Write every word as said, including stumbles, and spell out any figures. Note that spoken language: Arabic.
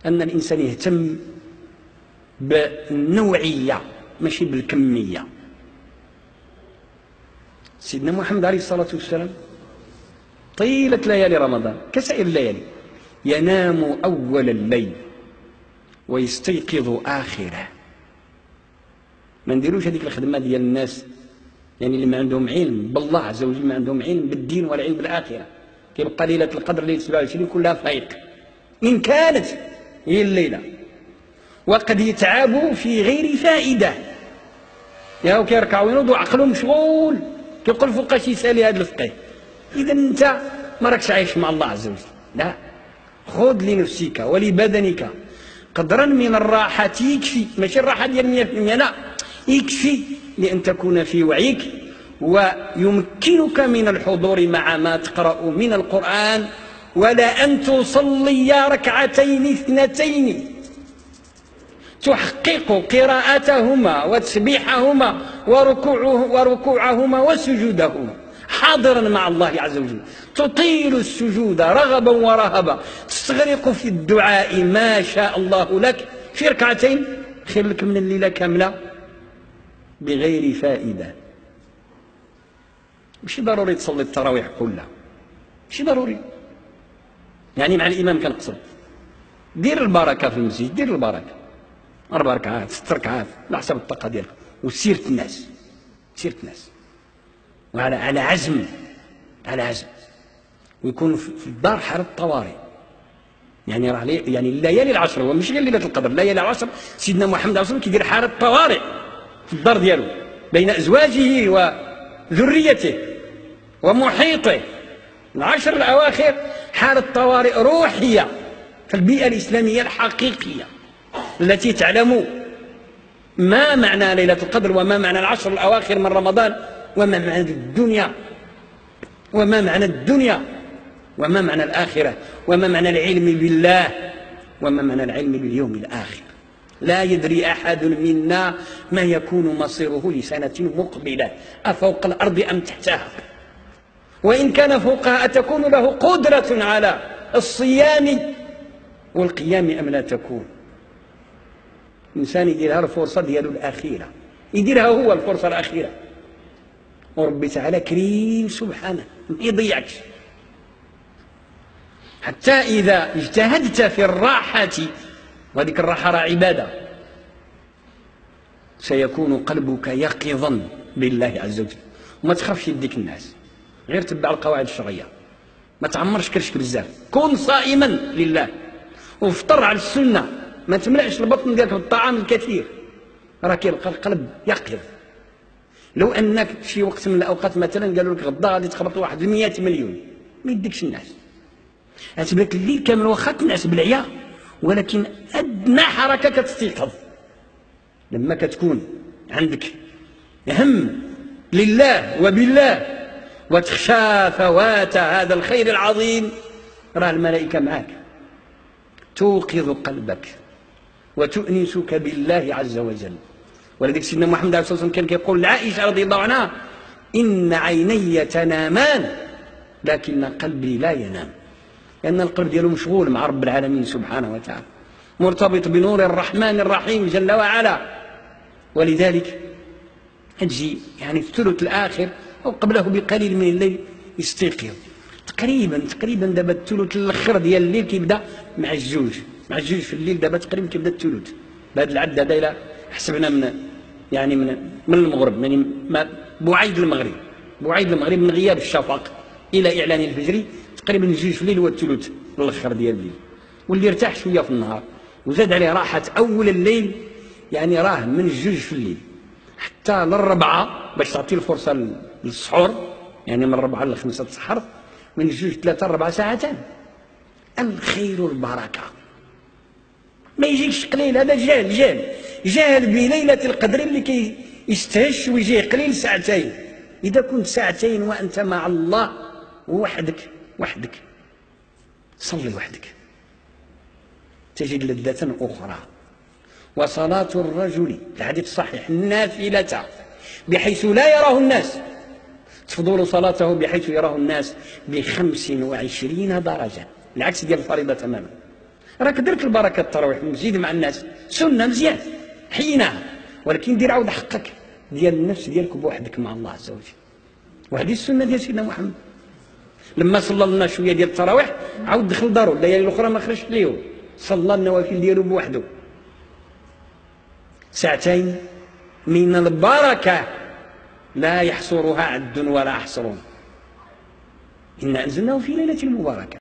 أن الإنسان يهتم بالنوعية ماشي بالكمية. سيدنا محمد عليه الصلاة والسلام طيلة ليالي رمضان كسائر الليالي ينام أول الليل ويستيقظ آخره. ما نديروش هذيك الخدمة ديال الناس يعني اللي ما عندهم علم بالله عز وجل، ما عندهم علم بالدين ولا علم بالآخرة. كيبقى ليلة القدر ليلة سبعة وعشرين كلها فايق إن كانت هي الليلة، وقد يتعبوا في غير فائدة. ياو كيركعوا وينوضوا عقله مشغول كيقول فوقاش يسالي هذا الفقيه. إذا أنت ما راكش عايش مع الله عز وجل. لا، خذ لنفسك ولبدنك قدرا من الراحة يكفي، ماشي الراحة ديال مئة بالمئة، لا، يكفي لأن تكون في وعيك ويمكنك من الحضور مع ما تقرأ من القرآن، ولا أن تصلي ركعتين اثنتين تحقق قراءتهما وتسبيحهما وركوعه وركوعهما وسجودهما حاضرا مع الله عز وجل، تطيل السجود رغبا ورهبا، تستغرق في الدعاء ما شاء الله لك في ركعتين، خير لك من الليلة كاملة بغير فائدة. ماشي ضروري تصلي التراويح كلها، ماشي ضروري، يعني مع الإمام كنقصد دير البركة في المسجد، دير البركة أربع ركعات ست ركعات على حسب الطاقة ديالك، وسيرة الناس سيرة الناس وعلى على عزم على عزم، ويكون في الدار حالة طوارئ. يعني راه يعني الليالي العشر، هو ماشي غير ليلة القدر، الليالي العشر سيدنا محمد عليه الصلاة والسلام كيدير حالة طوارئ في الدار ديالو بين أزواجه وذريته ومحيطه. العشر الأواخر حالة طوارئ روحية في البيئة الإسلامية الحقيقية التي تعلم ما معنى ليلة القدر وما معنى العشر الأواخر من رمضان وما معنى الدنيا وما معنى الدنيا وما معنى الآخرة وما معنى العلم بالله وما معنى العلم باليوم الآخر. لا يدري أحد منا ما يكون مصيره لسنة مقبلة، أفوق الأرض أم تحتها، وإن كان فوقها أتكون له قدرة على الصيام والقيام أم لا تكون. الإنسان يديرها الفرصة ديالو الأخيرة، يديرها هو الفرصة الأخيرة، وربي تعالى كريم سبحانه ما يضيعكش. حتى إذا اجتهدت في الراحة، وهذيك الراحة راه عبادة، سيكون قلبك يقظا بالله عز وجل. وما تخافش يديك الناس، غير تبع القواعد الشرعية، ما تعمرش كرشك بزاف، كن صائما لله وافطر على السنة، ما تملأش البطن ديالك بالطعام الكثير، راه كيبقى القلب يقظ. لو انك في شي وقت من الاوقات مثلا قالوا لك غدا غادي تخبط واحد مئة مليون، ما يديكش الناس، غتبان لك الليل كامل واخا تنعس بالعيا، ولكن ادنى حركه كتستيقظ. لما كتكون عندك هم لله وبالله وتخشى فوات هذا الخير العظيم، راه الملائكه معك توقظ قلبك وتؤنسك بالله عز وجل. ولذلك سيدنا محمد عليه الصلاة والسلام كان كيقول لعائشة رضي الله عنها: إن عيني تنامان لكن قلبي لا ينام، لأن القلب ديالو مشغول مع رب العالمين سبحانه وتعالى، مرتبط بنور الرحمن الرحيم جل وعلا. ولذلك تجي يعني في الثلث الآخر أو قبله بقليل من الليل يستيقظ تقريبا تقريبا دابا الثلث الأخر ديال الليل كيبدا مع الجوج مع الجوج في الليل، دابا تقريبا كيبدا الثلث بهذا العد هذا إلى حسبنا من يعني من من المغرب، يعني بوعيد المغرب بوعيد المغرب من غياب الشفق الى اعلان الفجر تقريبا الجوج في الليل والثلث الاخر ديال الليل. واللي ارتاح شويه في النهار وزاد عليه راحه اول الليل، يعني راه من الجوج في الليل حتى للربعه باش تعطي الفرصه للسحور، يعني من الربعه للخمسه تسحر، من الجوج ثلاثه اربع ساعتان. الخير والبركه ما يجيكش قليل، هذا جهل جهل جهل بليلة القدر اللي كيستهش ويجيه قليل ساعتين. إذا كنت ساعتين وأنت مع الله وحدك وحدك صلي وحدك تجد لذة أخرى. وصلاة الرجل الحديث الصحيح النافلة بحيث لا يراه الناس تفضل صلاته بحيث يراه الناس بخمس وعشرين درجة، العكس ديال الفريضة تماما. راك درت البركه التراويح في المسجد مع الناس سنه مزيان حيناها، ولكن دير عاود حقك ديال النفس ديالك بوحدك مع الله عز وجل. وهذه السنه ديال سيدنا محمد لما صلى لنا شويه ديال التراويح عاود دخل دارو، الليالي الاخرى ما خرجش ليهم، صلى النوافل ديالو بوحده. ساعتين من البركه لا يحصرها عد ولا حصر. إنا أنزلناه في ليلة مباركة.